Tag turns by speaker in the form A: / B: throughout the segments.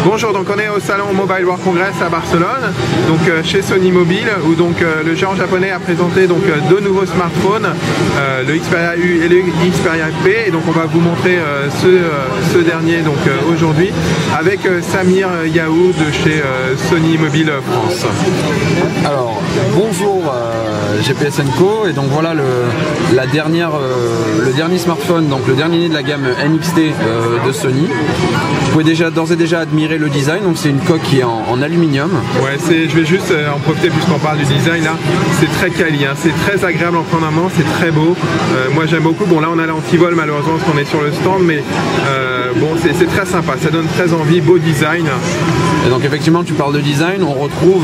A: Bonjour, donc on est au salon Mobile World Congress à Barcelone, donc chez Sony Mobile, où donc le géant japonais a présenté donc deux nouveaux smartphones, le Xperia U et le Xperia P, et donc on va vous montrer ce dernier donc aujourd'hui avec Samir Yaou de chez Sony Mobile France.
B: Alors bonjour GPS & Co, et donc voilà le dernier smartphone, donc le dernier de la gamme NXT de Sony. Vous pouvez d'ores et déjà admirer le design, donc c'est une coque qui est en aluminium.
A: Ouais, je vais juste en profiter puisqu'on parle du design là, c'est très quali, hein, c'est très agréable en prendre en main, c'est très beau. Moi j'aime beaucoup, bon là on a l'antivol malheureusement parce qu'on est sur le stand, mais bon c'est très sympa, ça donne très envie, beau design.
B: Et donc effectivement tu parles de design, on retrouve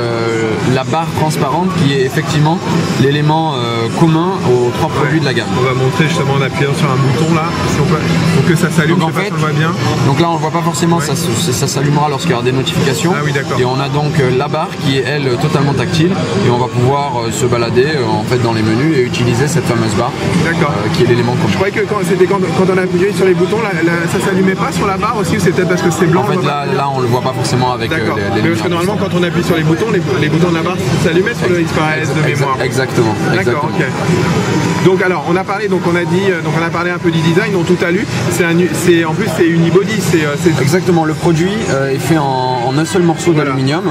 B: la barre transparente qui est effectivement l'élément commun aux trois produits de la gamme.
A: On va montrer justement en appuyant sur un bouton là, si on peut, pour que ça s'allume,
B: donc, en fait,
A: on le voit bien.
B: Donc là on ne le voit pas forcément, ouais. Ça s'allumera lorsqu'il y aura des notifications.
A: Ah oui, d'accord.
B: Et on a donc la barre qui est elle totalement tactile, et on va pouvoir se balader en fait dans les menus et utiliser cette fameuse barre qui est l'élément commun.
A: Je croyais que quand on appuyait sur les boutons, ça s'allumait pas sur la barre aussi, ou c'est peut-être parce que c'est blanc?
B: En fait là on le voit pas forcément avec les
A: parce que normalement quand on appuie sur les boutons de la barre s'allumaient sur le Xperia S de mémoire.
B: Exactement.
A: D'accord, ok. Donc alors on a parlé, on a parlé un peu du design, dont tout a lu. En plus c'est unibody,
B: exactement. Le produit est fait en un seul morceau d'aluminium.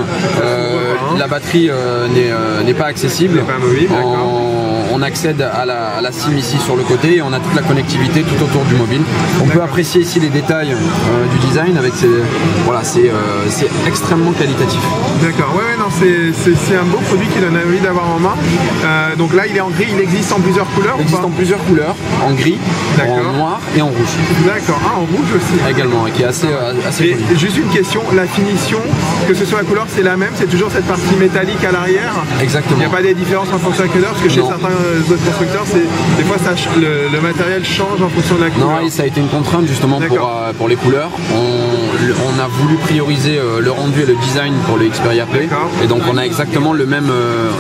B: La batterie n'est pas accessible.
A: Pas mobile,
B: on accède à la SIM ici sur le côté, et on a toute la connectivité tout autour du mobile. On peut apprécier ici les détails du design avec c'est extrêmement qualitatif.
A: D'accord, ouais, non, c'est un beau produit qui donne envie d'avoir en main. Donc là il est en gris, il existe en plusieurs couleurs?
B: Il existe en plusieurs couleurs, en gris, en noir et en rouge.
A: D'accord, en rouge aussi.
B: Également, qui est assez
A: et juste une question, la finition, que ce soit la couleur c'est la même, c'est toujours cette partie métallique à l'arrière?
B: Exactement.
A: Il n'y a pas des différences en fonction de la couleur, parce que chez certains autres constructeurs, des fois le matériel change en fonction de la couleur.
B: Non, ça a été une contrainte justement pour les couleurs. On a voulu prioriser le rendu et le design pour le Xperia P, et donc on a exactement le même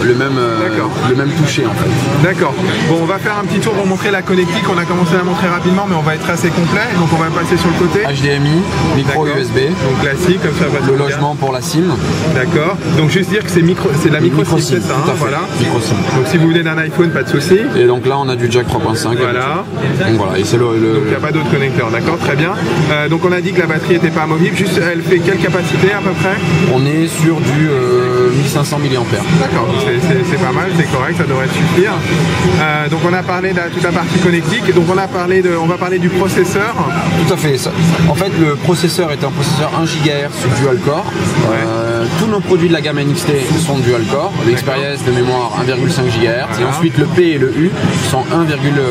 B: toucher en fait.
A: D'accord. Bon, on va faire un petit tour pour montrer la connectique. On a commencé à la montrer rapidement, mais on va être assez complet, donc on va passer sur le côté.
B: HDMI, micro USB.
A: Donc classique, comme ça.
B: Le logement pour la SIM.
A: D'accord. Donc juste dire que c'est de la micro SIM, c'est ça, hein, voilà.
B: Micro SIM.
A: Donc si vous voulez d'un iPhone, pas de souci.
B: Et donc là on a du jack 3.5.
A: Voilà.
B: Donc voilà, et c'est
A: donc il n'y a pas d'autres connecteurs, d'accord, très bien. Donc on a dit que la batterie n'était pas amovible, juste elle fait quelle capacité à peu près?
B: On est sur du 1500 mAh.
A: D'accord, c'est pas mal, c'est correct, ça devrait suffire. Donc on a parlé de toute la partie connectique, et donc on va parler du processeur.
B: Tout à fait. En fait le processeur est un processeur 1 GHz dual core. Tous nos produits de la gamme NXT sont dual core. Le Xperia S de mémoire 1,5 GHz, et ensuite le P et le U sont 1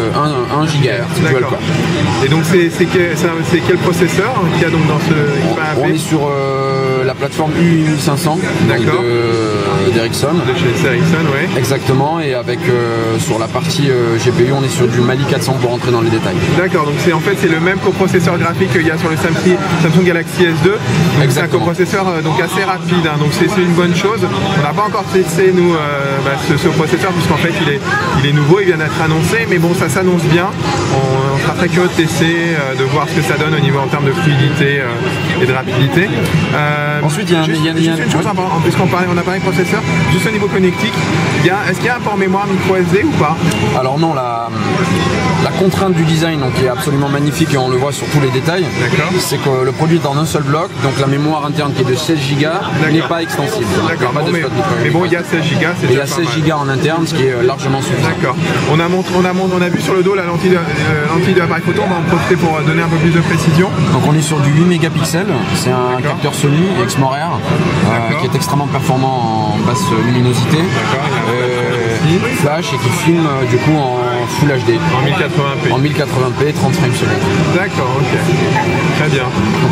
B: GHz dual core.
A: Et donc c'est quel processeur qu'il y a donc dans ce Xperia P?
B: On est sur la plateforme U1500 d'Ericsson.
A: De chez Ericsson, oui.
B: Exactement, et avec sur la partie GPU, on est sur du Mali 400 pour rentrer dans les détails.
A: D'accord, donc c'est le même coprocesseur graphique qu'il y a sur le Samsung Galaxy S2. C'est un coprocesseur donc assez rapide, hein, donc c'est une bonne chose. On n'a pas encore testé nous ce processeur, puisqu'en fait il est nouveau, il vient d'être annoncé, mais bon, ça s'annonce bien. On sera très curieux de tester, de voir ce que ça donne au niveau en termes de fluidité et de rapidité.
B: Ensuite, il y a
A: une chose, puisqu'on a parlé de processeur, juste au niveau connectique, est-ce qu'il y a un port mémoire micro SD ou pas?
B: Alors non, la contrainte du design, donc, qui est absolument magnifique, et on le voit sur tous les détails, c'est que le produit est en un seul bloc, donc la mémoire interne qui est de 16 Go n'est pas extensible.
A: D'accord, mais bon, il y a 16 Go, c'est déjà pas mal.
B: Il y a 16 Go en interne, ce qui est largement suffisant.
A: D'accord. On a vu sur le dos la lentille de l'appareil photo, on va en profiter pour donner un peu plus de précision.
B: Donc on est sur du 8 mégapixels, c'est un capteur Sony Exmor R qui est extrêmement performant en basse luminosité, flash, et qui filme du coup en Full HD.
A: En 1080p.
B: En 1080p, 30 frames secondes.
A: D'accord, ok. Très bien.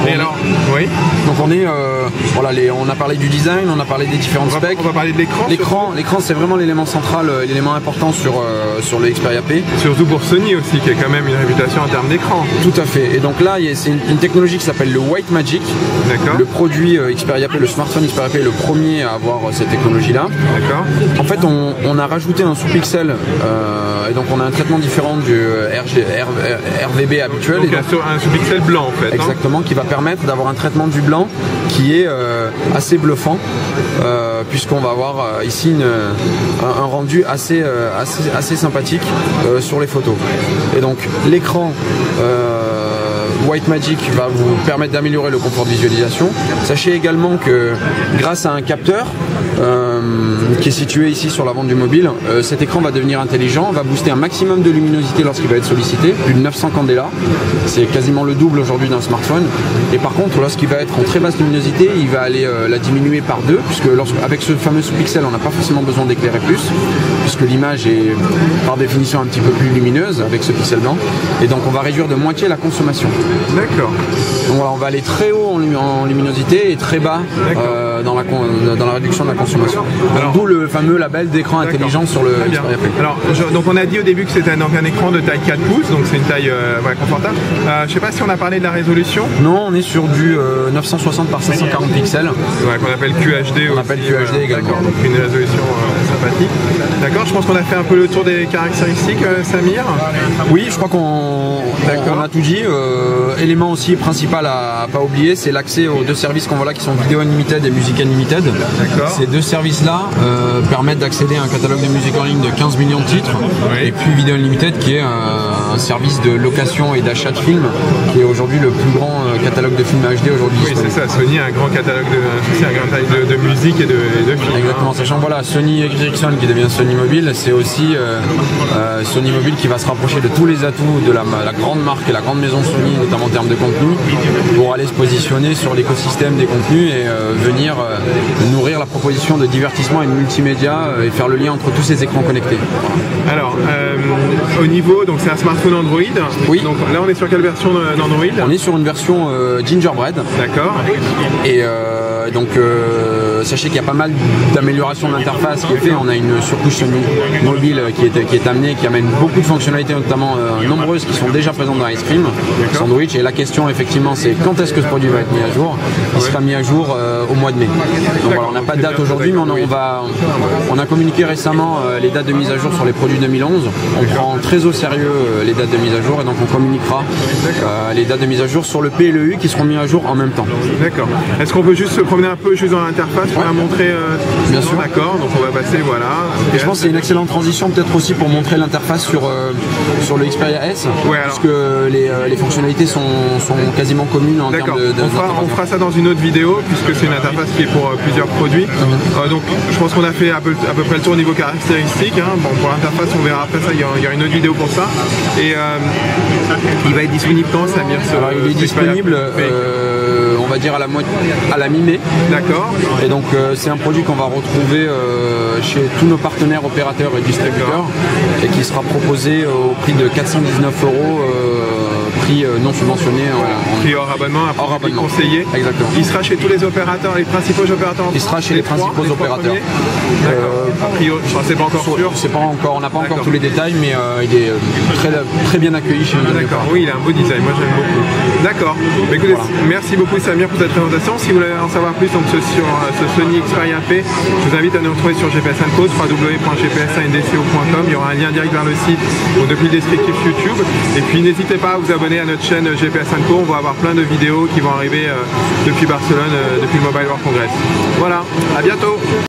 B: Donc on est, on a parlé du design, on a parlé des différentes specs.
A: On va parler de l'écran.
B: L'écran c'est vraiment l'élément central, l'élément important intéressant sur le Xperia P.
A: Surtout pour Sony aussi, qui a quand même une réputation en termes d'écran.
B: Tout à fait. Et donc là, c'est une technologie qui s'appelle le White Magic. Le produit Xperia P, le smartphone Xperia P est le premier à avoir cette technologie-là.
A: D'accord.
B: En fait, on a rajouté un sous-pixel et donc on a un traitement différent du RVB habituel.
A: Donc un sous-pixel blanc en fait.
B: Exactement, qui va permettre d'avoir un traitement du blanc qui est assez bluffant, puisqu'on va avoir ici un rendu assez sympathique sur les photos. Et donc l'écran White Magic va vous permettre d'améliorer le confort de visualisation. Sachez également que grâce à un capteur qui est situé ici sur l'avant du mobile, cet écran va devenir intelligent, va booster un maximum de luminosité lorsqu'il va être sollicité, plus de 900 candela, c'est quasiment le double aujourd'hui d'un smartphone. Et par contre, lorsqu'il va être en très basse luminosité, il va aller la diminuer par 2, puisque avec ce fameux sous-pixel, on n'a pas forcément besoin d'éclairer plus, puisque l'image est par définition un petit peu plus lumineuse avec ce pixel blanc, et donc on va réduire de moitié la consommation.
A: D'accord.
B: Donc voilà, on va aller très haut en luminosité et très bas dans la réduction de la consommation. D'où le fameux label d'écran intelligent sur le Xperia P.
A: Alors, donc on a dit au début que c'était un écran de taille 4 pouces, donc c'est une taille confortable. Je ne sais pas si on a parlé de la résolution.
B: Non, on est sur du 960 par 740 pixels.
A: Ouais, qu'on appelle QHD.
B: On appelle QHD également.
A: Donc une résolution sympathique. D'accord, je pense qu'on a fait un peu le tour des caractéristiques, Samir.
B: Oui, je crois qu'on a tout dit. Élément aussi principal à pas oublier, c'est l'accès aux deux services qu'on voit là qui sont Video Unlimited et Music Unlimited. Ces deux services-là permettent d'accéder à un catalogue de musique en ligne de 15 millions de titres, et puis Video Unlimited qui est un service de location et d'achat de films qui est aujourd'hui le plus grand catalogue de films HD aujourd'hui.
A: Oui, c'est ça, Sony a un grand catalogue de musique et de films.
B: Exactement, sachant voilà, Sony Ericsson qui devient Sony Mobile, c'est aussi Sony Mobile qui va se rapprocher de tous les atouts de la grande marque et la grande maison Sony, notamment en termes de contenu, pour aller se positionner sur l'écosystème des contenus et venir nourrir la proposition de divertissement et de multimédia et faire le lien entre tous ces écrans connectés.
A: Alors, au niveau, donc c'est un smartphone Android.
B: Oui.
A: Donc là, on est sur quelle version d'Android?
B: On est sur une version Gingerbread.
A: D'accord.
B: Et donc, sachez qu'il y a pas mal d'améliorations de l'interface qui est fait. On a une surcouche Sony mobile qui est amenée, qui amène beaucoup de fonctionnalités, notamment nombreuses qui sont déjà présentes dans Ice Cream Sandwich. Et la question, effectivement, c'est quand est-ce que ce produit va être mis à jour? Il sera mis à jour au mois de mai. Donc voilà, on n'a pas de date aujourd'hui, mais on a communiqué récemment les dates de mise à jour sur les produits 2011. On prend très au sérieux les dates de mise à jour, et donc on communiquera les dates de mise à jour sur le P et le U qui seront mis à jour en même temps.
A: D'accord. Est-ce qu'on peut juste se promener un peu juste dans l'interface pour la montrer?
B: Bien sûr.
A: D'accord, donc on va passer, voilà.
B: Et je pense que c'est une excellente transition peut-être aussi pour montrer l'interface sur le Xperia S, puisque les fonctionnalités sont quasiment communes en termes de
A: on fera ça dans une autre vidéo, puisque c'est une interface qui est pour plusieurs produits. Donc je pense qu'on a fait à peu près le tour au niveau caractéristique. Bon, pour l'interface, on verra après ça, il y aura une autre vidéo pour ça. Et il va être disponible quand, Samir?
B: Alors, il est disponible on va dire à la mi-mai.
A: D'accord.
B: Et donc c'est un produit qu'on va retrouver chez tous nos partenaires opérateurs et distributeurs, et qui sera proposé au prix de 419 €, prix non subventionné.
A: Prix hors abonnement, un prix conseillé.
B: Exactement.
A: Il sera chez tous les opérateurs, les principaux opérateurs?
B: Il sera chez les principaux opérateurs.
A: A priori, c'est pas encore sûr.
B: C'est pas encore, on n'a pas encore tous les détails, mais il est très bien accueilli chez nous.
A: D'accord, oui, il a un beau design, moi j'aime beaucoup. D'accord. Écoutez, merci beaucoup Samir pour cette présentation. Si vous voulez en savoir plus donc, sur ce Sony Xperia P, je vous invite à nous retrouver sur GPS & Co, www.gps1ndco.com. Il y aura un lien direct vers le site ou depuis le descriptif YouTube. Et puis n'hésitez pas à vous abonner à notre chaîne GPS & Co. On va avoir plein de vidéos qui vont arriver depuis Barcelone, depuis le Mobile World Congress. Voilà, à bientôt.